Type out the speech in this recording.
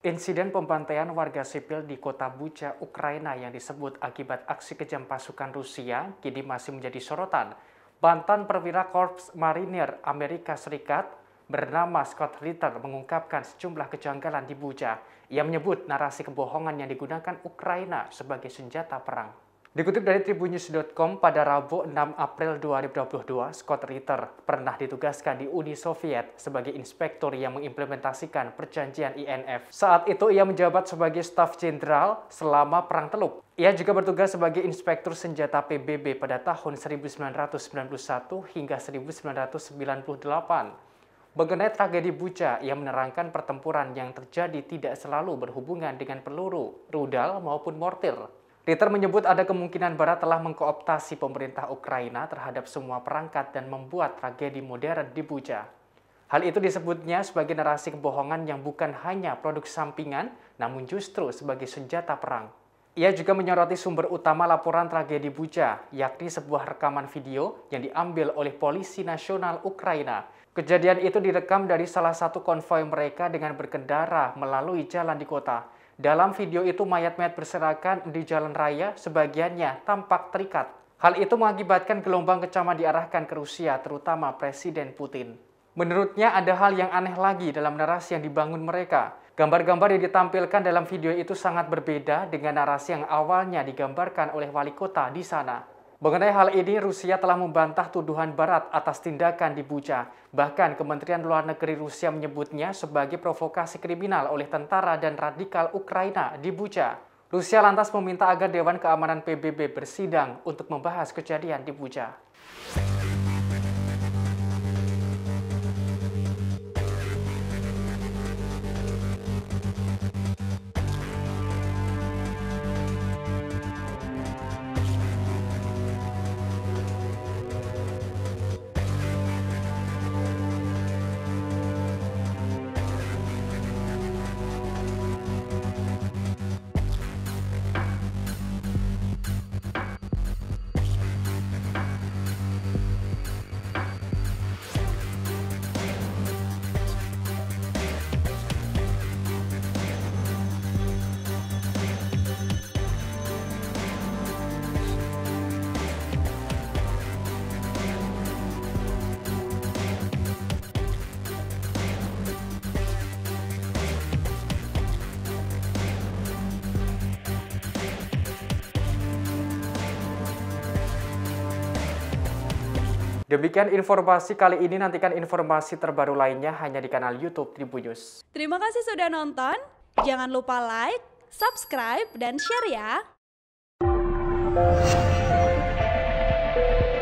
Insiden pembantaian warga sipil di kota Bucha, Ukraina yang disebut akibat aksi kejam pasukan Rusia kini masih menjadi sorotan. Mantan perwira Korps Marinir Amerika Serikat bernama Scott Ritter mengungkapkan sejumlah kejanggalan di Bucha. Ia menyebut narasi kebohongan yang digunakan Ukraina sebagai senjata perang. Dikutip dari tribunnews.com pada Rabu 6 April 2022, Scott Ritter pernah ditugaskan di Uni Soviet sebagai inspektur yang mengimplementasikan perjanjian INF. Saat itu ia menjabat sebagai staf jenderal selama Perang Teluk. Ia juga bertugas sebagai inspektur senjata PBB pada tahun 1991 hingga 1998. Mengenai tragedi Bucha, ia menerangkan pertempuran yang terjadi tidak selalu berhubungan dengan peluru, rudal maupun mortir. Ritter menyebut ada kemungkinan Barat telah mengkooptasi pemerintah Ukraina terhadap semua perangkat dan membuat tragedi modern di Bucha. Hal itu disebutnya sebagai narasi kebohongan yang bukan hanya produk sampingan, namun justru sebagai senjata perang. Ia juga menyoroti sumber utama laporan tragedi Bucha, yakni sebuah rekaman video yang diambil oleh Polisi Nasional Ukraina. Kejadian itu direkam dari salah satu konvoi mereka dengan berkendara melalui jalan di kota. Dalam video itu mayat-mayat berserakan di jalan raya, sebagiannya tampak terikat. Hal itu mengakibatkan gelombang kecaman diarahkan ke Rusia, terutama Presiden Putin. Menurutnya ada hal yang aneh lagi dalam narasi yang dibangun mereka. Gambar-gambar yang ditampilkan dalam video itu sangat berbeda dengan narasi yang awalnya digambarkan oleh wali kota di sana. Mengenai hal ini, Rusia telah membantah tuduhan Barat atas tindakan di Bucha. Bahkan Kementerian Luar Negeri Rusia menyebutnya sebagai provokasi kriminal oleh tentara dan radikal Ukraina di Bucha. Rusia lantas meminta agar Dewan Keamanan PBB bersidang untuk membahas kejadian di Bucha. Demikian informasi kali ini, nantikan informasi terbaru lainnya hanya di kanal YouTube Tribunnews. Terima kasih sudah nonton, jangan lupa like, subscribe, dan share ya!